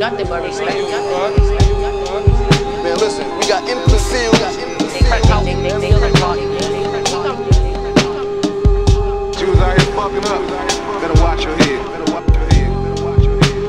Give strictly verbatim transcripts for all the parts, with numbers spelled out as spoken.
got the body respect. Man, listen, we got imbeciles. They crack out, they they they crack out. You was out here fucking up. Better watch your head. Better watch your head. Better watch your head.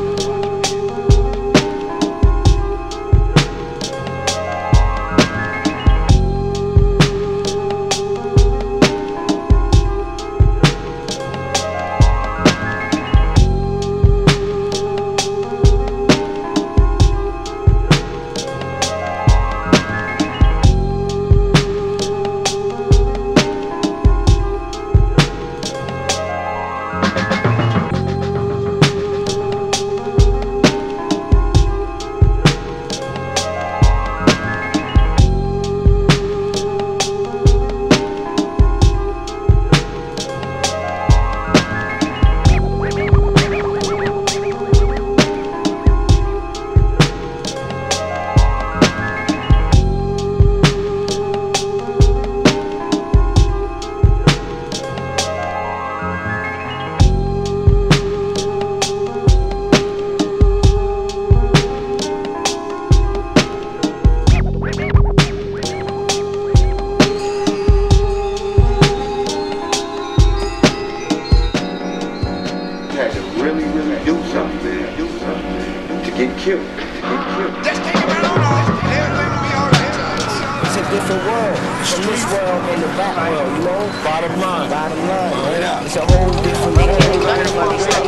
Really, really do something, man. Do something to get killed. To get killed. Just take it right on off, and everything will be alright. It's a different world. The street world and the back world, you know? Bottom line. Bottom line. Right? It's a whole different world. Got the body respect.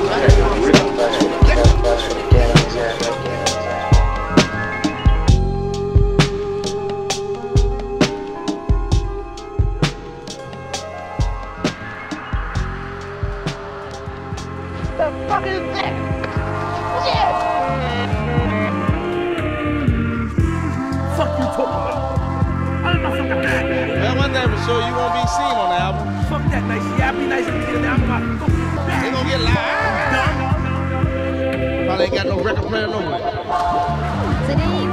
The fuck is that? Shit! Fuck you talking about? I'm not fucking bad. Well, one day for sure you won't be seen on the album. Fuck that nice shit. I'll be nice and get the album. I'll fuck you back. They gonna get live. Probably ain't got no record player nowhere. Today